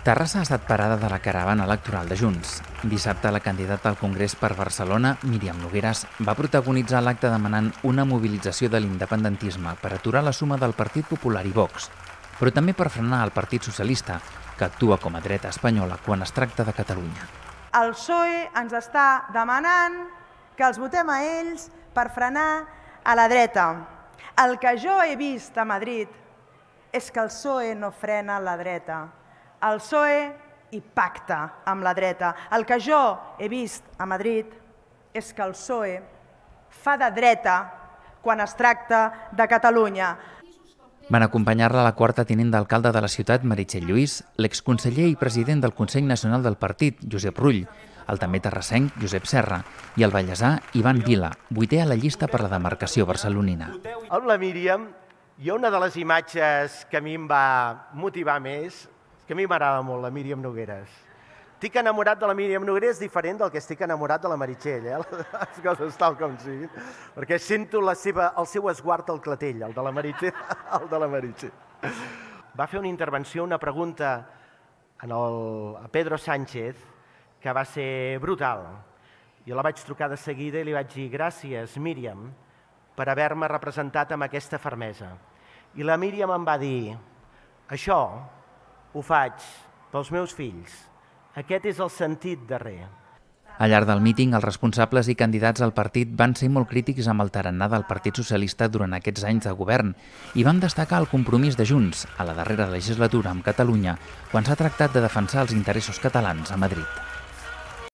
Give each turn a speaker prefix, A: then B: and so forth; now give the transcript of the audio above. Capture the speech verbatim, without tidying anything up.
A: Terrassa ha estat parada de la caravana electoral de Junts. Dissabte, la candidata al Congrés per Barcelona, Míriam Nogueras, va protagonitzar l'acte demanant una mobilització de l'independentisme per aturar la suma del Partit Popular i Vox, però també per frenar el Partit Socialista, que actua com a dreta espanyola quan es tracta de Catalunya.
B: El P S O E ens està demanant que els votem a ells per frenar a la dreta. El que jo he vist a Madrid és que el P S O E no frena la dreta. El P S O E hi pacta amb la dreta. El que jo he vist a Madrid és que el P S O E fa de dreta quan es tracta de Catalunya.
A: Van acompanyar-la la quarta tinent d'alcalde de la ciutat, Meritxell Lluís, l'exconseller i president del Consell Nacional del Partit, Josep Rull, el també terrassenc, Josep Serra, i el vallesà, Ivan Vila, vuitè a la llista per la demarcació barcelonina.
C: Amb la Míriam, hi ha una de les imatges que a mi em va motivar més, que a mi m'agrada molt, la Míriam Nogueras. Estic enamorat de la Míriam Nogueras diferent del que estic enamorat de la Meritxell, eh? Les coses tal com siguin, perquè sento la seva, el seu esguard al clatell, el de la Meritxell. El de la Meritxell. Va fer una intervenció, una pregunta en el, a Pedro Sánchez, que va ser brutal. Jo la vaig trucar de seguida i li vaig dir gràcies, Míriam, per haver-me representat amb aquesta fermesa. I la Míriam em va dir, això ho faig pels meus fills. Aquest és el sentit darrer.
A: Al llarg del míting, els responsables i candidats al partit van ser molt crítics amb el tarannà del Partit Socialista durant aquests anys de govern i van destacar el compromís de Junts a la darrera legislatura amb Catalunya quan s'ha tractat de defensar els interessos catalans a Madrid.